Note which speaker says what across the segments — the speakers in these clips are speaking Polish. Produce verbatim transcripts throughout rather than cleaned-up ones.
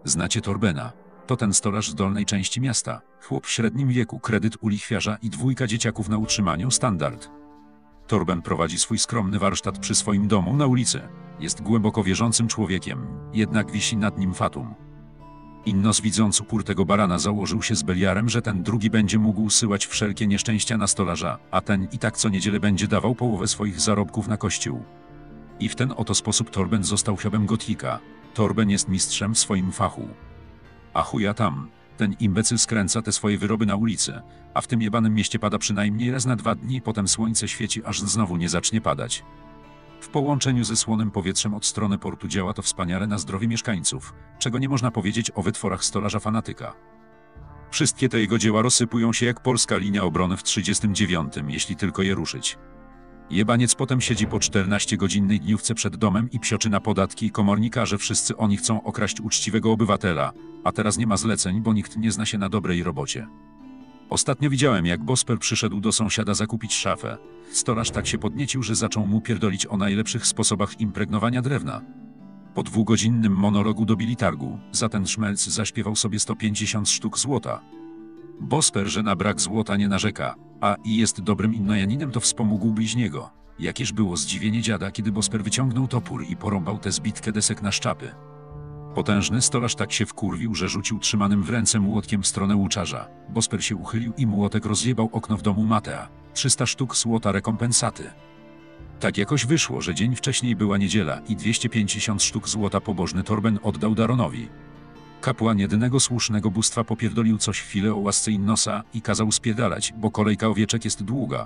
Speaker 1: Znacie Torbena? To ten stolarz z dolnej części miasta. Chłop w średnim wieku, kredyt u lichwiarza i dwójka dzieciaków na utrzymaniu, standard. Torben prowadzi swój skromny warsztat przy swoim domu na ulicy. Jest głęboko wierzącym człowiekiem, jednak wisi nad nim fatum. Innos, widząc upór tego barana, założył się z Beliarem, że ten drugi będzie mógł usyłać wszelkie nieszczęścia na stolarza, a ten i tak co niedzielę będzie dawał połowę swoich zarobków na kościół. I w ten oto sposób Torben został Hiobem Gotika. Torben jest mistrzem w swoim fachu. A chuja tam, ten imbecyl skręca te swoje wyroby na ulicy, a w tym jebanym mieście pada przynajmniej raz na dwa dni, potem słońce świeci, aż znowu nie zacznie padać. W połączeniu ze słonym powietrzem od strony portu działa to wspaniale na zdrowie mieszkańców, czego nie można powiedzieć o wytworach stolarza fanatyka. Wszystkie te jego dzieła rozsypują się jak polska linia obrony w trzydziestym dziewiątym, jeśli tylko je ruszyć. Jebaniec potem siedzi po czternastogodzinnej dniówce przed domem i psioczy na podatki i komornikarze, wszyscy oni chcą okraść uczciwego obywatela, a teraz nie ma zleceń, bo nikt nie zna się na dobrej robocie. Ostatnio widziałem, jak Bosper przyszedł do sąsiada zakupić szafę. Stolarz tak się podniecił, że zaczął mu pierdolić o najlepszych sposobach impregnowania drewna. Po dwugodzinnym monologu dobili targu, za ten szmelc zaśpiewał sobie sto pięćdziesiąt sztuk złota. Bosper, że na brak złota nie narzeka, a i jest dobrym Innojaninem, to wspomógł bliźniego. Jakież było zdziwienie dziada, kiedy Bosper wyciągnął topór i porąbał tę zbitkę desek na szczapy. Potężny stolarz tak się wkurwił, że rzucił trzymanym w ręce młotkiem w stronę łuczarza. Bosper się uchylił i młotek rozjebał okno w domu Matea. trzysta sztuk złota rekompensaty. Tak jakoś wyszło, że dzień wcześniej była niedziela i dwieście pięćdziesiąt sztuk złota pobożny Torben oddał Daronowi. Kapłan jedynego słusznego bóstwa popierdolił coś chwilę o łasce Innosa i kazał spierdalać, bo kolejka owieczek jest długa.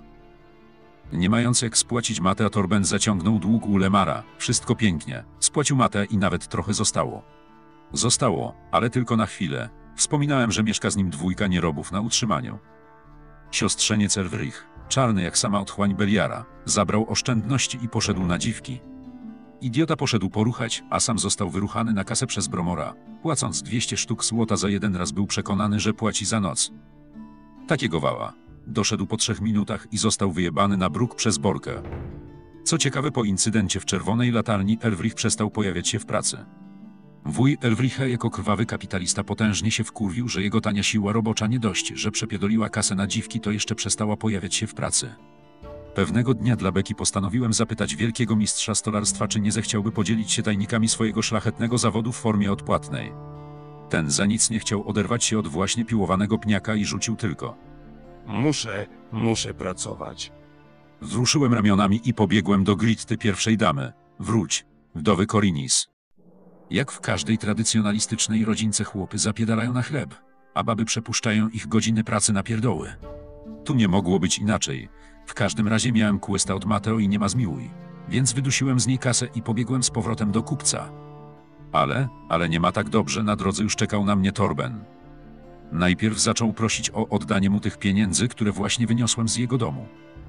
Speaker 1: Nie mając jak spłacić Matea, Torben zaciągnął dług u Lemara. Wszystko pięknie. Spłacił Matea i nawet trochę zostało. Zostało, ale tylko na chwilę. Wspominałem, że mieszka z nim dwójka nierobów na utrzymaniu. Siostrzeniec Elwrych, czarny jak sama otchłań Beliara, zabrał oszczędności i poszedł na dziwki. Idiota poszedł poruchać, a sam został wyruchany na kasę przez Bromora. Płacąc dwieście sztuk złota za jeden raz, był przekonany, że płaci za noc. Takiego wała. Doszedł po trzech minutach i został wyjebany na bruk przez Borkę. Co ciekawe, po incydencie w Czerwonej Latarni Elwrych przestał pojawiać się w pracy. Wuj Elwricha jako krwawy kapitalista potężnie się wkurwił, że jego tania siła robocza nie dość, że przepierdoliła kasę na dziwki, to jeszcze przestała pojawiać się w pracy. Pewnego dnia dla beki postanowiłem zapytać wielkiego mistrza stolarstwa, czy nie zechciałby podzielić się tajnikami swojego szlachetnego zawodu w formie odpłatnej. Ten za nic nie chciał oderwać się od właśnie piłowanego pniaka i rzucił tylko:
Speaker 2: Muszę, muszę pracować.
Speaker 1: Wzruszyłem ramionami i pobiegłem do Glitty pierwszej damy. Wróć, wdowy Korinis. Jak w każdej tradycjonalistycznej rodzince chłopy zapiedalają na chleb, a baby przepuszczają ich godziny pracy na pierdoły. Tu nie mogło być inaczej. W każdym razie miałem questa od Mateo i nie ma zmiłuj, więc wydusiłem z niej kasę i pobiegłem z powrotem do kupca. Ale, ale nie ma tak dobrze, na drodze już czekał na mnie Torben. Najpierw zaczął prosić o oddanie mu tych pieniędzy, które właśnie wyniosłem z jego domu.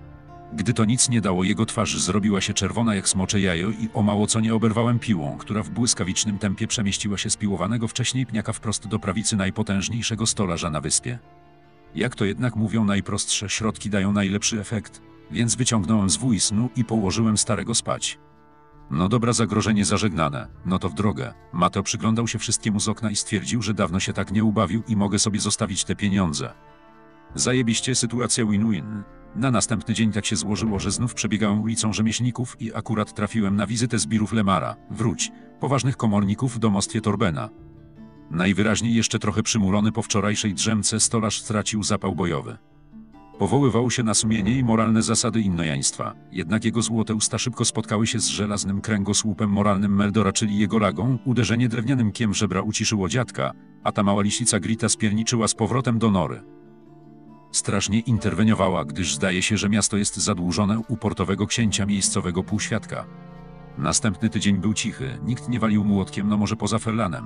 Speaker 1: Gdy to nic nie dało, jego twarz zrobiła się czerwona jak smocze jajo i o mało co nie oberwałem piłą, która w błyskawicznym tempie przemieściła się z piłowanego wcześniej pniaka wprost do prawicy najpotężniejszego stolarza na wyspie. Jak to jednak mówią, najprostsze środki dają najlepszy efekt, więc wyciągnąłem zwój snu i położyłem starego spać. No dobra, zagrożenie zażegnane, no to w drogę. Mateo przyglądał się wszystkiemu z okna i stwierdził, że dawno się tak nie ubawił i mogę sobie zostawić te pieniądze. Zajebiście, sytuacja win-win. Na następny dzień tak się złożyło, że znów przebiegałem ulicą rzemieślników i akurat trafiłem na wizytę zbirów Lemara. Wróć, poważnych komorników w domostwie Torbena. Najwyraźniej jeszcze trochę przymulony po wczorajszej drzemce stolarz stracił zapał bojowy. Powoływał się na sumienie i moralne zasady innojaństwa, jednak jego złote usta szybko spotkały się z żelaznym kręgosłupem moralnym Meldora, czyli jego lagą. Uderzenie drewnianym kiem żebra uciszyło dziadka, a ta mała liśnica Grita spierniczyła z powrotem do nory. Strasznie interweniowała, gdyż zdaje się, że miasto jest zadłużone u portowego księcia miejscowego półświadka. Następny tydzień był cichy, nikt nie walił młotkiem, no może poza Ferlanem.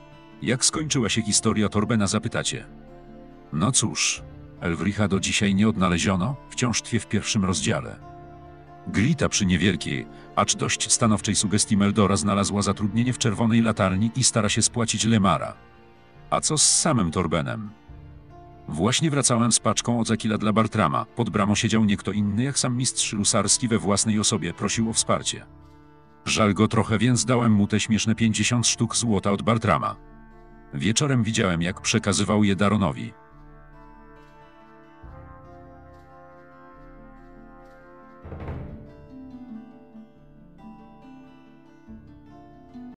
Speaker 1: Jak skończyła się historia Torbena, zapytacie? No cóż, Elwricha do dzisiaj nie odnaleziono, wciąż tkwie w pierwszym rozdziale. Glita przy niewielkiej, acz dość stanowczej sugestii Meldora znalazła zatrudnienie w Czerwonej Latarni i stara się spłacić Lemara. A co z samym Torbenem? Właśnie wracałem z paczką od Zakila dla Bartrama. Pod bramą siedział nie kto inny jak sam mistrz Lusarski we własnej osobie, prosił o wsparcie. Żal go trochę, więc dałem mu te śmieszne pięćdziesiąt sztuk złota od Bartrama. Wieczorem widziałem, jak przekazywał je Daronowi.